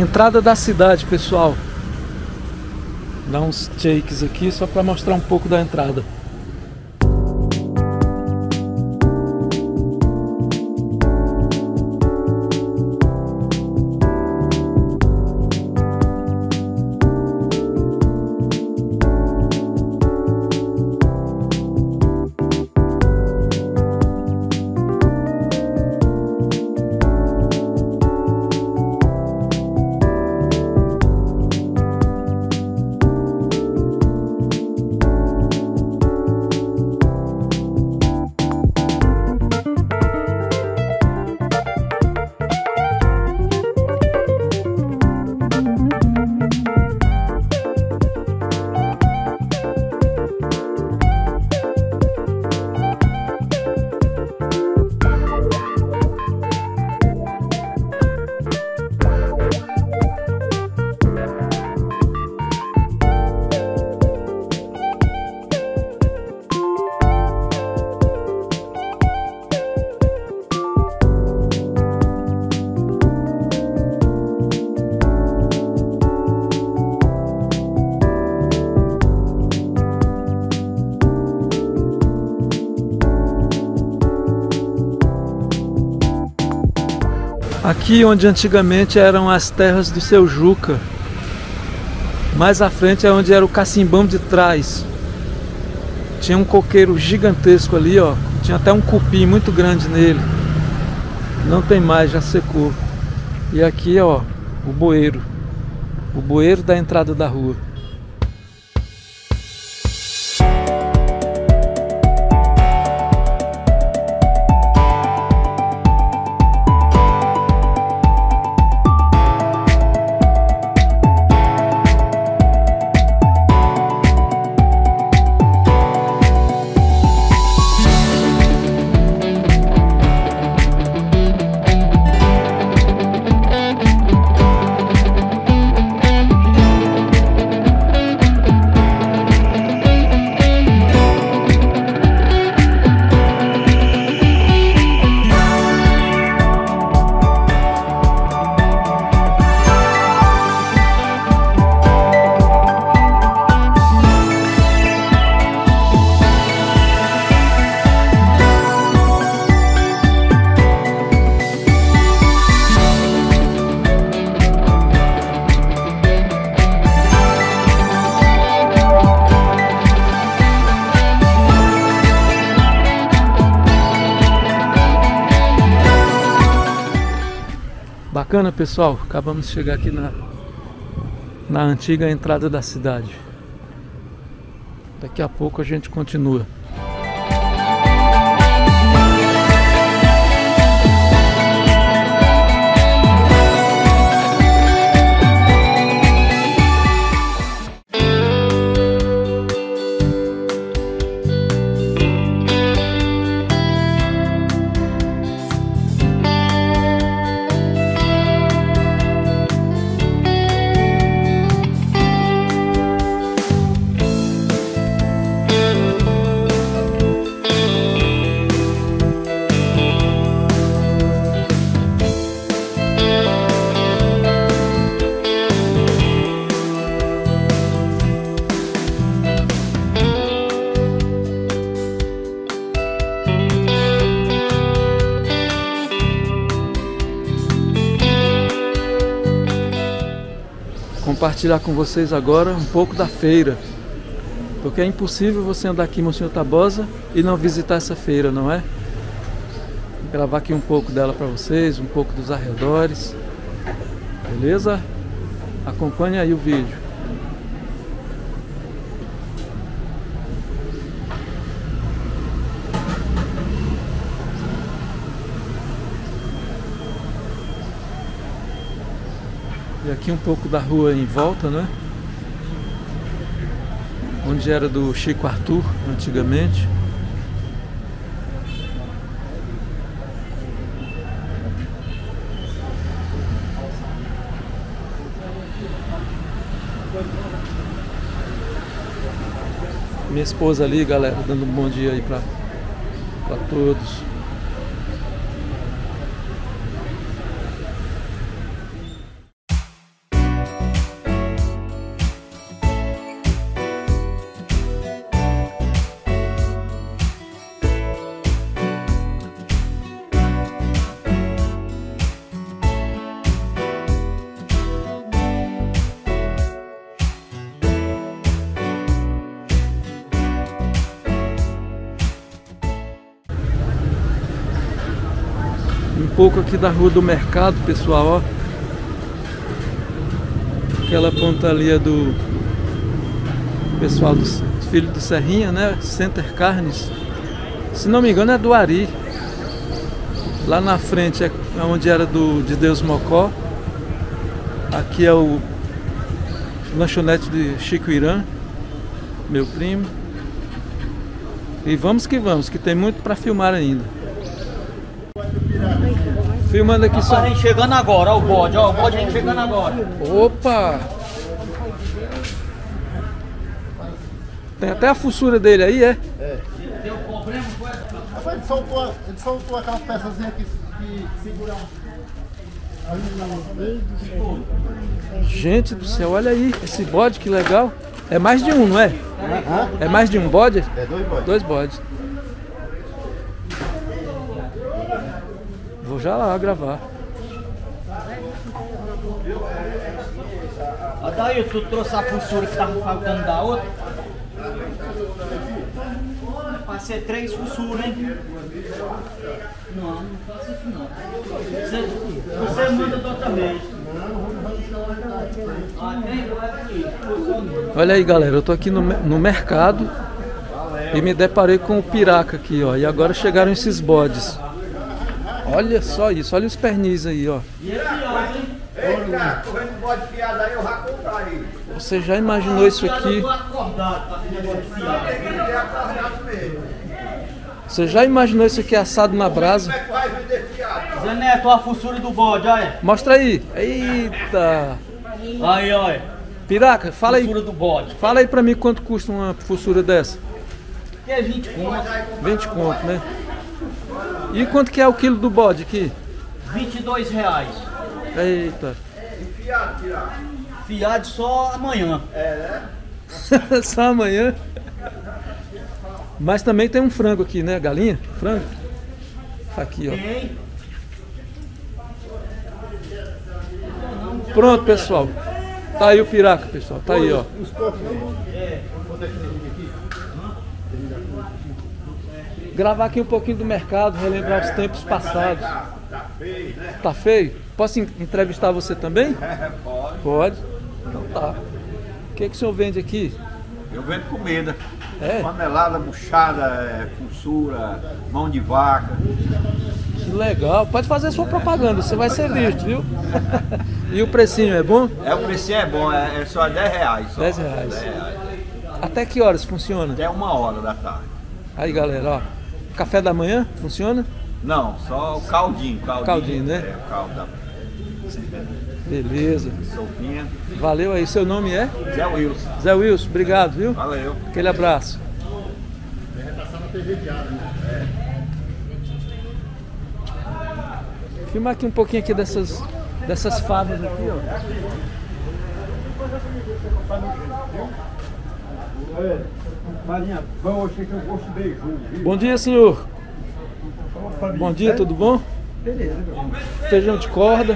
Entrada da cidade, pessoal. Dá uns takes aqui só para mostrar um pouco da entrada. Aqui onde antigamente eram as terras do Seu Juca. Mais à frente é onde era o Cacimbão de Trás. Tinha um coqueiro gigantesco ali, ó. Tinha até um cupim muito grande nele. Não tem mais, já secou. E aqui, ó, o bueiro. O bueiro da entrada da rua. Bacana, pessoal, acabamos de chegar aqui na antiga entrada da cidade. Daqui a pouco a gente continua. Compartilhar com vocês agora um pouco da feira, porque é impossível você andar aqui em Monsenhor Tabosa e não visitar essa feira, não é? Vou gravar aqui um pouco dela para vocês, um pouco dos arredores, beleza? Acompanhe aí o vídeo. E aqui um pouco da rua em volta, né? Onde era do Chico Arthur, antigamente. Minha esposa ali, galera, dando um bom dia aí pra todos. pouco aqui da Rua do Mercado, pessoal, ó. Aquela ponta ali é do pessoal dos filhos do Serrinha, né? Center Carnes. Se não me engano é do Ari. Lá na frente é onde era de Deus Mocó. Aqui é o lanchonete de Chico Irã, meu primo. E vamos, que tem muito para filmar ainda. Filmando aqui só. A gente chegando agora, ó, o bode a gente chegando agora. Opa! Tem até a fuçura dele aí, é? É. Deu problema com essa? Rapaz, ele soltou aquela peçazinha que segura. Gente do céu, olha aí, esse bode que legal. É mais de um, não é? É mais de um bode? É 2 bodes. 2 bodes. Vou já lá gravar. Ó, daí tu trouxe a fuçura que tava faltando da outra. Pra ser 3 fussuras, hein? Não faça isso não. Você manda da outra vez. Olha aí, galera, eu tô aqui no mercado e me deparei com o piraca aqui, ó. E agora chegaram esses bodes. Olha só isso, olha os pernis aí, ó. Você já imaginou isso aqui? Você já imaginou isso aqui assado na brasa? Zé Neto, a fuçura do bode, olha. Mostra aí. Eita! Aí, olha. Piraca, fala aí. Fuçura do bode. Fala aí pra mim quanto custa uma fuçura dessa. Que é 20 conto. 20 conto, né? E quanto que é o quilo do bode aqui? R$22. Eita. Fiado só amanhã. Só amanhã. Mas também tem um frango aqui, né? Galinha? Frango? Aqui, ó. Tem. Pronto, pessoal. Tá aí o piraca, pessoal. Tá aí, ó. Gravar aqui um pouquinho do mercado, relembrar os tempos passados. Tá feio? Posso entrevistar você também? Pode. Pode. Então tá. O que o senhor vende aqui? Eu vendo comida. É? Panelada, buchada, fuçura, mão de vaca. Que legal. Pode fazer sua propaganda, você vai ser visto, viu? E o precinho é bom? O preço é bom, é só R$10. Só. R$10. R$10. Até que horas funciona? Até 1h da tarde. Aí, galera, ó. Café da manhã funciona? Não, só o caldinho. Caldinho, né? É, o caldo da Beleza. sopinha. Valeu aí. Seu nome é? Zé Wilson. Zé Wilson, obrigado, viu? Valeu. Aquele abraço. Filmar aqui um pouquinho aqui dessas favas aqui, ó. Farinha boa, achei que eu gosto de beiju. Bom dia, senhor. Bom dia, tudo bom? Beleza, meu. Feijão de corda.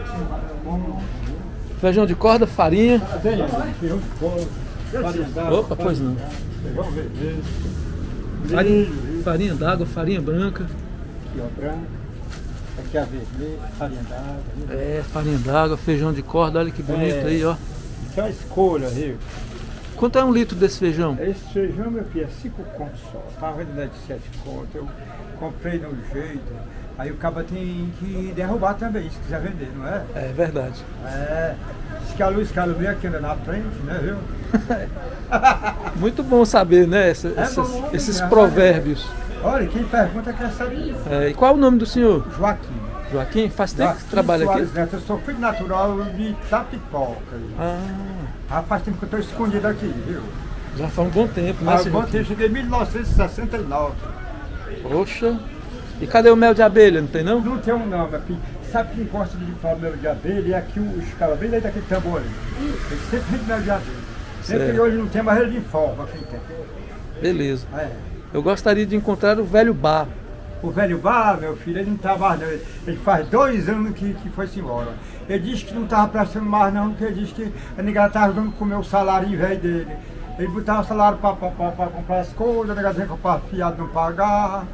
Feijão de corda, farinha. Tem feijão de corda, farinha d'água. Opa, pois não. Feijão vermelho. Farinha d'água, farinha branca. Aqui, ó, branca. Aqui a vermelha, farinha d'água. É, farinha d'água, feijão de corda, olha que bonito aí, ó. Isso é uma escolha, viu? Quanto é um litro desse feijão? Esse feijão, meu filho, é 5 contos só. Tava vendendo de 7 contos. Eu comprei no jeito. Aí o cabo tem que derrubar também, se quiser vender, não é? É verdade. É. Escalou aqui anda na frente, né, viu? Muito bom saber, né? Bom, Esses né? provérbios. Olha, quem pergunta quer saber. É, e qual é o nome do senhor? Joaquim. Joaquim? Faz tempo que Joaquim você trabalha aqui? Soares Neto. Eu sou filho natural de Tapipoca. Ah, Ah, faz tempo que eu estou escondido aqui, viu? já faz um bom tempo, né, Ah, senhor? eu cheguei em 1969. Poxa. E cadê o mel de abelha? Não tem não? Não tem um não, meu filho. Sabe quem gosta de falar mel de abelha? É aqui os caras bem daí daquele tambor ali. Ele sempre vende mel de abelha. Sempre Certo. que hoje não tem, mas ele informa quem tem. Beleza. É. Eu gostaria de encontrar o velho bar. O velho bar, meu filho, ele não estava mais não. Ele faz 2 anos que foi-se embora. Ele disse que não estava prestando mais não, porque ele disse que a negada estava dando comer o salário velho dele. Ele botava o salário para comprar as coisas, a negada comprar fiado não pagava.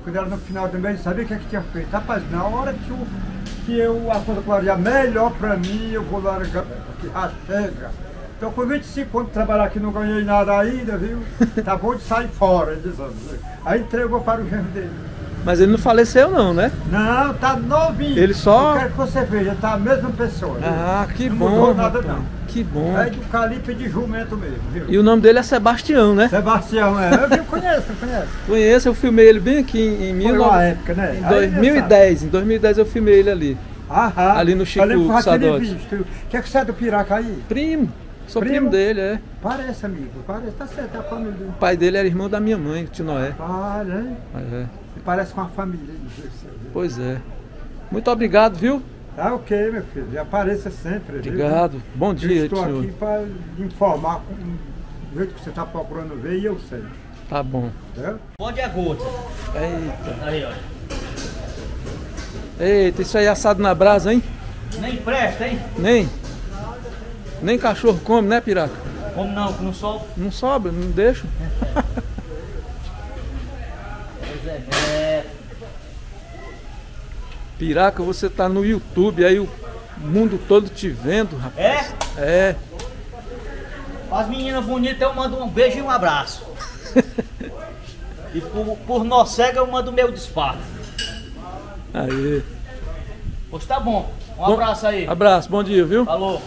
Quando era no final do mês, sabia o que é que tinha feito? Rapaz, na hora a coisa clarear melhor pra mim, eu vou largar, porque já chega. Então com 25 anos de trabalhar aqui, não ganhei nada ainda, viu? Tá bom de sair fora, dizendo. Aí entregou para o genro dele. Mas ele não faleceu não, né? Não, tá novinho. Ele só... Eu quero que você veja, tá a mesma pessoa. Ah, que não bom, mudou nada rapaz. não. Que bom. É do calibre de jumento mesmo, viu? E o nome dele é Sebastião, né? Sebastião, eu conheço. Conheço, eu filmei ele bem aqui em Foi uma época, né? Em 2010. Em 2010 eu filmei ele ali. Aham. Ali no Chico Sadotti. Quer que você é do Piraca aí? Primo. Sou primo dele, é. Parece, amigo. Parece, tá certo, é a família dele. O pai dele era irmão da minha mãe, o tio Noé. Olha, É. parece com a família. Pois é. Muito obrigado, viu? Tá ok, meu filho. E apareça sempre. Obrigado. Viu? Bom dia, eu estou senhor. aqui para informar do jeito que você está procurando ver e eu sei. Tá bom. Entendeu? Pode a gota. Eita. Aí, ó. Eita, isso aí é assado na brasa, hein? Nem presta, hein? Nem cachorro come, né, Piraca? Como não? Que não solta? Não sobra, não deixa. Pois é. Piraca, você tá no YouTube, aí o mundo todo te vendo, rapaz. É? As meninas bonitas eu mando um beijo e um abraço. E por nós cega eu mando o meu disparo. Aí. Pois tá bom. Um abraço aí. Abraço, bom dia, viu? Falou.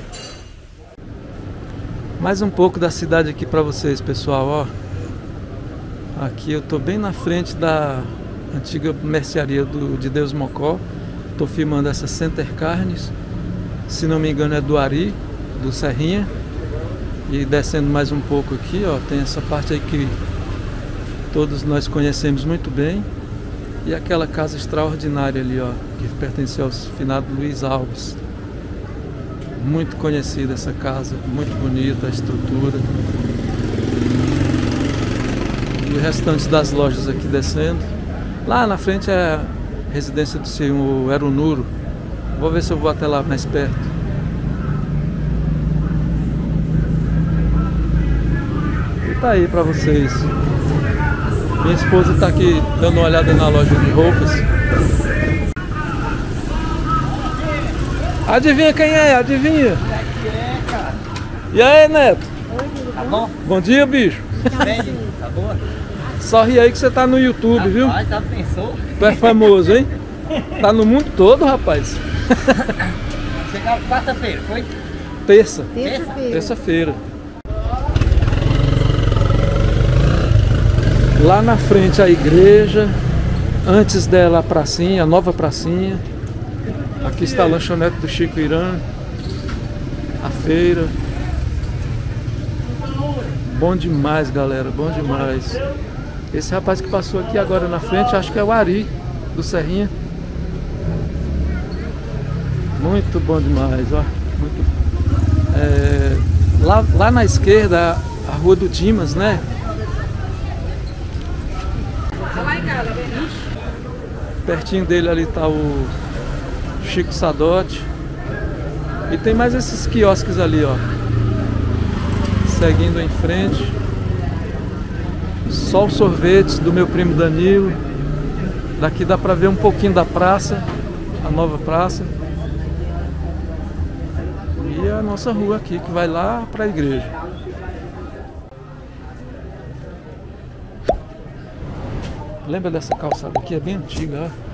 Mais um pouco da cidade aqui pra vocês, pessoal, ó. Aqui eu tô bem na frente da antiga mercearia de Deus Mocó. Tô filmando essa Center Carnes. Se não me engano é do Ari, do Serrinha. E descendo mais um pouco aqui, ó, tem essa parte aí que todos nós conhecemos muito bem. E aquela casa extraordinária ali, ó, que pertenceu ao finado Luiz Alves. Muito conhecida essa casa, muito bonita a estrutura. E o restante das lojas aqui descendo. Lá na frente é a residência do senhor Erunuro. Vou ver se eu vou até lá mais perto. E tá aí pra vocês. Minha esposa tá aqui dando uma olhada na loja de roupas. Adivinha quem é? Adivinha? E aí, Neto? Tá bom? Bom dia, bicho. Tá boa? Sorri aí que você tá no YouTube, viu? Rapaz, tá pensou? Tu é famoso, hein? Tá no mundo todo, rapaz. Chegaram quarta-feira, foi? Terça-feira. Lá na frente a igreja, antes dela a pracinha, a nova pracinha. Aqui está a lanchonete do Chico Irã, a feira. Bom demais, galera, bom demais. Esse rapaz que passou aqui agora na frente, acho que é o Ari, do Serrinha. Muito bom demais, ó. Lá na esquerda, a Rua do Dimas, né? Pertinho dele ali tá o Chico Sadotti. E tem mais esses quiosques ali, ó. Seguindo em frente. Só os sorvetes do meu primo Danilo. Daqui dá pra ver um pouquinho da praça, a nova praça. E a nossa rua aqui, que vai lá pra igreja. Lembra dessa calçada aqui? É bem antiga, ó.